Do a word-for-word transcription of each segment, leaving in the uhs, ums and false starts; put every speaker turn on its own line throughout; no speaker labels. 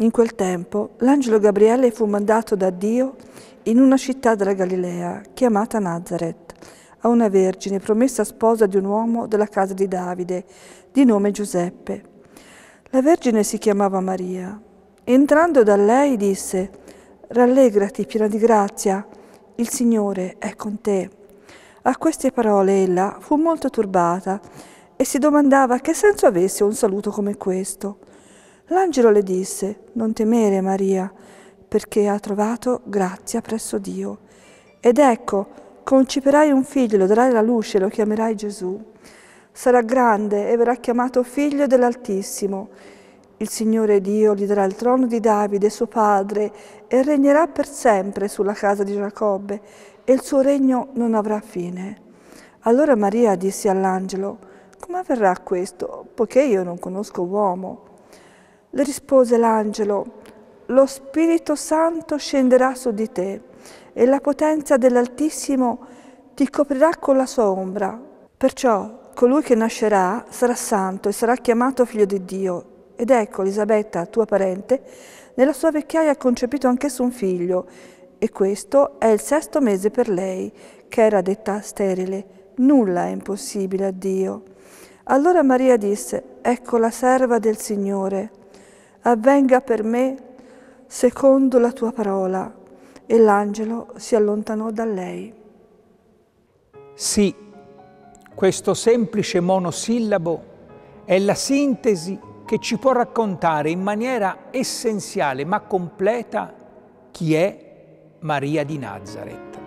In quel tempo l'angelo Gabriele fu mandato da Dio in una città della Galilea, chiamata Nazaret, a una vergine promessa sposa di un uomo della casa di Davide, di nome Giuseppe. La vergine si chiamava Maria. Entrando da lei disse: «Rallegrati, piena di grazia, il Signore è con te». A queste parole ella fu molto turbata e si domandava che senso avesse un saluto come questo. L'angelo le disse: «Non temere, Maria, perché ha trovato grazia presso Dio. Ed ecco, concepirai un figlio, lo darai alla luce e lo chiamerai Gesù. Sarà grande e verrà chiamato figlio dell'Altissimo. Il Signore Dio gli darà il trono di Davide, suo padre, e regnerà per sempre sulla casa di Giacobbe, e il suo regno non avrà fine». Allora Maria disse all'angelo: «Come avverrà questo, poiché io non conosco uomo?» Le rispose l'angelo: «Lo Spirito Santo scenderà su di te, e la potenza dell'Altissimo ti coprirà con la sua ombra. Perciò colui che nascerà sarà santo e sarà chiamato figlio di Dio. Ed ecco, Elisabetta, tua parente, nella sua vecchiaia ha concepito anch'essa un figlio, e questo è il sesto mese per lei, che era detta sterile. Nulla è impossibile a Dio». Allora Maria disse: «Ecco la serva del Signore, avvenga per me secondo la tua parola». E l'angelo si allontanò da lei.
Sì, questo semplice monosillabo è la sintesi che ci può raccontare in maniera essenziale ma completa chi è Maria di Nazaret.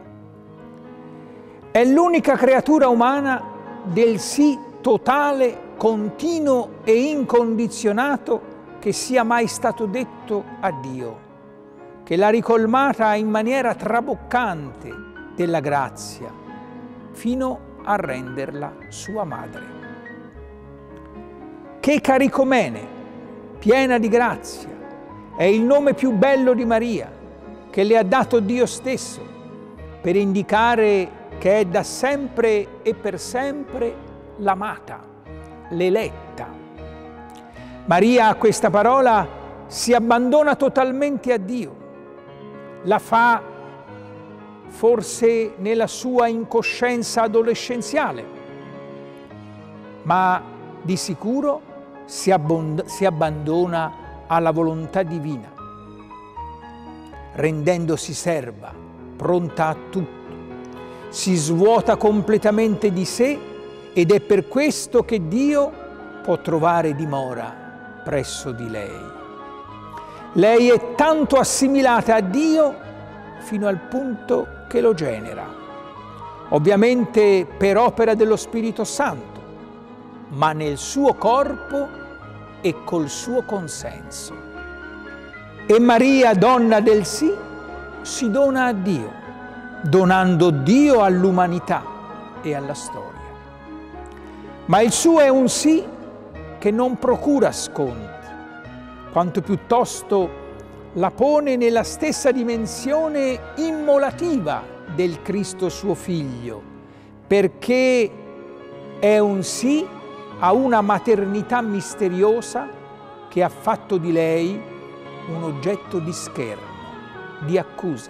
È l'unica creatura umana del sì totale, continuo e incondizionato che sia mai stato detto a Dio, che l'ha ricolmata in maniera traboccante della grazia, fino a renderla sua madre. Che caricomene, piena di grazia, è il nome più bello di Maria, che le ha dato Dio stesso, per indicare che è da sempre e per sempre l'amata, l'eletta. Maria a questa parola si abbandona totalmente a Dio, la fa forse nella sua incoscienza adolescenziale, ma di sicuro si, abbond- si abbandona alla volontà divina, rendendosi serva, pronta a tutto. Si svuota completamente di sé ed è per questo che Dio può trovare dimora presso di lei. Lei è tanto assimilata a Dio fino al punto che lo genera, ovviamente per opera dello Spirito Santo, ma nel suo corpo e col suo consenso. E Maria, donna del sì, si dona a Dio, donando Dio all'umanità e alla storia. Ma il suo è un sì che non procura sconti, quanto piuttosto la pone nella stessa dimensione immolativa del Cristo suo Figlio, perché è un sì a una maternità misteriosa che ha fatto di lei un oggetto di scherno, di accusa.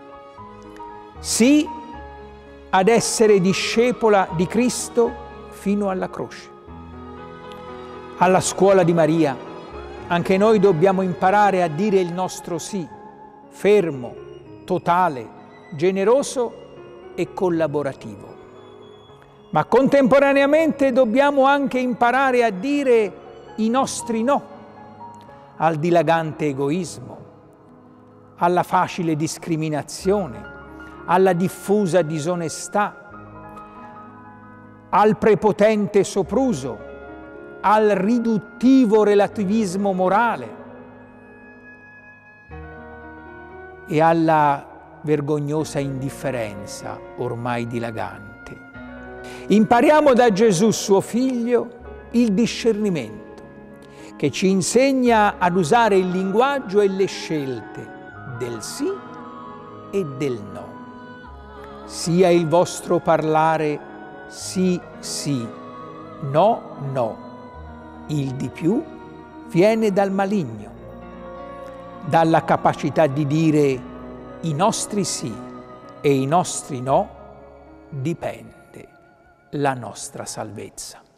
Sì ad essere discepola di Cristo fino alla croce. Alla scuola di Maria anche noi dobbiamo imparare a dire il nostro sì, fermo, totale, generoso e collaborativo. Ma contemporaneamente dobbiamo anche imparare a dire i nostri no al dilagante egoismo, alla facile discriminazione, alla diffusa disonestà, al prepotente sopruso, al riduttivo relativismo morale e alla vergognosa indifferenza ormai dilagante. Impariamo da Gesù, suo Figlio, il discernimento, che ci insegna ad usare il linguaggio e le scelte del sì e del no. Sia il vostro parlare sì, sì, no, no. Il di più viene dal maligno. dalla capacità di dire i nostri sì e i nostri no, dipende la nostra salvezza.